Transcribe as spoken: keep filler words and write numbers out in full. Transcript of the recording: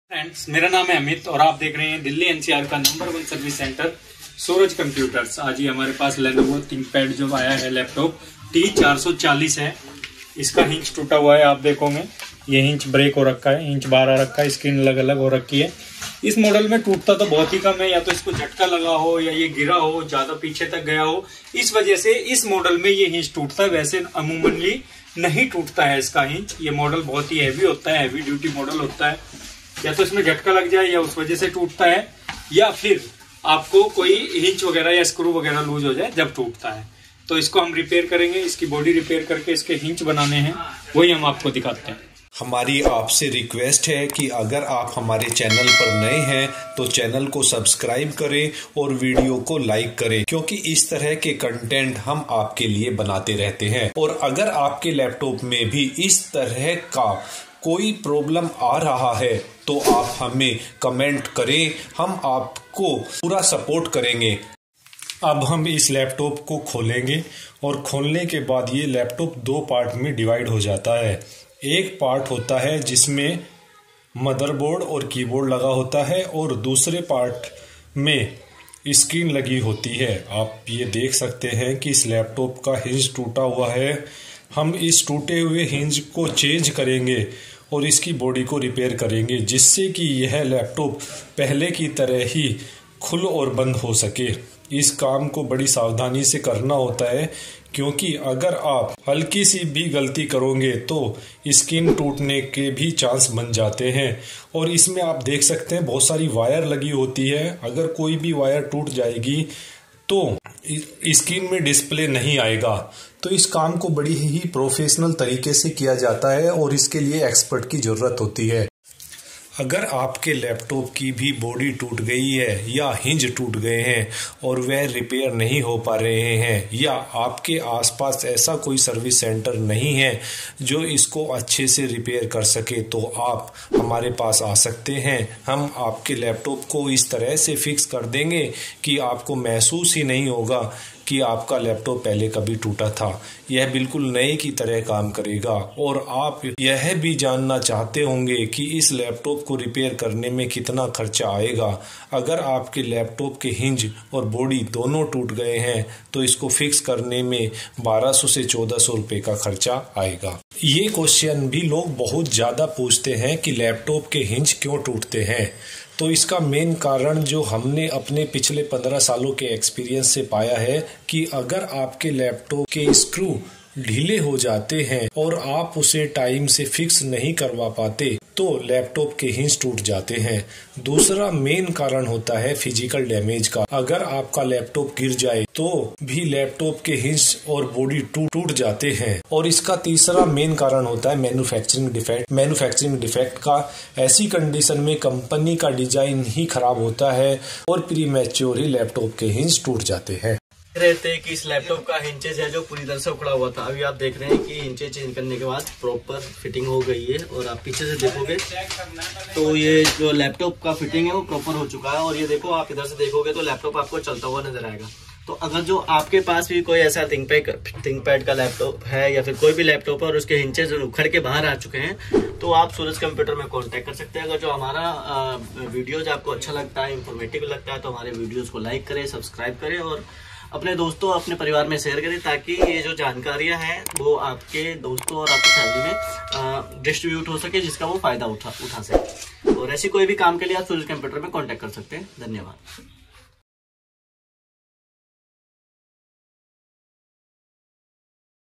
Friends, मेरा नाम है अमित और आप देख रहे हैं दिल्ली एनसीआर का number one service centre Suraj computers. आज ही हमारे पास लेनोवो थिंकपैड जो आया है लैपटॉप टी चार सौ चालीस है। इसका हिंच टूटा हुआ है, आप देखोगे ये हिंच ब्रेक हो रखा है, हिंच बाहर आ रखा है, स्क्रीन अलग अलग हो रखी है। इस मॉडल में टूटता तो बहुत ही कम है, या तो इसको झटका लगा हो या ये गिरा हो, ज्यादा पीछे तक गया हो, इस वजह से इस मॉडल में ये हिंच टूटता है। वैसे अमूमनली नहीं टूटता है इसका हिंच। ये मॉडल बहुत ही हैवी होता है, हैवी ड्यूटी मॉडल होता है। या तो इसमें झटका लग जाए या उस वजह से टूटता है, या फिर आपको कोई हिंच वगैरह या स्क्रू वगैरह लूज हो जाए जब टूटता है। तो इसको हम रिपेयर करेंगे, इसकी बॉडी रिपेयर करके इसके हिंच बनाने हैं, वही हम आपको दिखाते हैं। हमारी आपसे रिक्वेस्ट है कि अगर आप हमारे चैनल पर नए हैं तो चैनल को सब्सक्राइब करें और वीडियो को लाइक करें, क्योंकि इस तरह के कंटेंट हम आपके लिए बनाते रहते हैं। और अगर आपके लैपटॉप में भी इस तरह का कोई प्रॉब्लम आ रहा है तो आप हमें कमेंट करें, हम आपको पूरा सपोर्ट करेंगे। अब हम इस लैपटॉप को खोलेंगे और खोलने के बाद ये लैपटॉप दो पार्ट में डिवाइड हो जाता है। एक पार्ट होता है जिसमें मदरबोर्ड और कीबोर्ड लगा होता है और दूसरे पार्ट में स्क्रीन लगी होती है। आप ये देख सकते हैं कि इस लैपटॉप का हिंज टूटा हुआ है। हम इस टूटे हुए हिंज को चेंज करेंगे और इसकी बॉडी को रिपेयर करेंगे, जिससे कि यह लैपटॉप पहले की तरह ही खुल और बंद हो सके। इस काम को बड़ी सावधानी से करना होता है, क्योंकि अगर आप हल्की सी भी गलती करोगे तो स्क्रीन टूटने के भी चांस बन जाते हैं। और इसमें आप देख सकते हैं बहुत सारी वायर लगी होती है। अगर कोई भी वायर टूट जाएगी तो स्क्रीन में डिस्प्ले नहीं आएगा। तो इस काम को बड़ी ही प्रोफेशनल तरीके से किया जाता है और इसके लिए एक्सपर्ट की जरूरत होती है। अगर आपके लैपटॉप की भी बॉडी टूट गई है या हिंज टूट गए हैं और वह रिपेयर नहीं हो पा रहे हैं, या आपके आसपास ऐसा कोई सर्विस सेंटर नहीं है जो इसको अच्छे से रिपेयर कर सके, तो आप हमारे पास आ सकते हैं। हम आपके लैपटॉप को इस तरह से फिक्स कर देंगे कि आपको महसूस ही नहीं होगा कि आपका लैपटॉप पहले कभी टूटा था। यह बिल्कुल नए की तरह काम करेगा। और आप यह भी जानना चाहते होंगे कि इस लैपटॉप को रिपेयर करने में कितना खर्चा आएगा। अगर आपके लैपटॉप के हिंज और बॉडी दोनों टूट गए हैं तो इसको फिक्स करने में बारह सौ से चौदह सौ रुपये का खर्चा आएगा। ये क्वेश्चन भी लोग बहुत ज़्यादा पूछते हैं कि लैपटॉप के हिंज क्यों टूटते हैं। तो इसका मेन कारण जो हमने अपने पिछले पंद्रह सालों के एक्सपीरियंस से पाया है कि अगर आपके लैपटॉप के स्क्रू ढीले हो जाते हैं और आप उसे टाइम से फिक्स नहीं करवा पाते तो लैपटॉप के हिंज टूट जाते हैं। दूसरा मेन कारण होता है फिजिकल डैमेज का। अगर आपका लैपटॉप गिर जाए तो भी लैपटॉप के हिंज और बॉडी टूट टूट जाते हैं। और इसका तीसरा मेन कारण होता है मैन्युफैक्चरिंग डिफेक्ट। मैन्युफैक्चरिंग डिफेक्ट का ऐसी कंडीशन में कंपनी का डिजाइन ही खराब होता है और प्री मैच्योर ही लैपटॉप के हिंज टूट जाते हैं। रहते हैं कि इस लैपटॉप का हिंचेज है जो पूरी तरह से उखड़ा हुआ था। अभी आप देख रहे हैं कि हिंचेज चेंज करने के बाद प्रॉपर फिटिंग हो गई है। और आप पीछे से देखोगे तो ये जो लैपटॉप का फिटिंग है वो प्रॉपर हो चुका है। और ये देखो, आप इधर से देखोगे तो लैपटॉप आपको चलता हुआ नजर आएगा। तो अगर जो आपके पास भी कोई ऐसा थिंकपैड थिंकपैड का लैपटॉप है या फिर कोई भी लैपटॉप है और उसके हिंचेज उखड़ के बाहर आ चुके हैं, तो आप सूरज कंप्यूटर में कांटेक्ट कर सकते हैं। अगर जो हमारा वीडियोज आपको अच्छा लगता है, इंफॉर्मेटिव लगता है, तो हमारे वीडियोज को लाइक करें, सब्सक्राइब करें और अपने दोस्तों अपने परिवार में शेयर करें, ताकि ये जो जानकारियां हैं वो आपके दोस्तों और आपकी फैमिली में डिस्ट्रीब्यूट हो सके, जिसका वो फायदा उठा उठा सके। और ऐसी कोई भी काम के लिए आप सूरज कंप्यूटर में कांटेक्ट कर सकते हैं। धन्यवाद।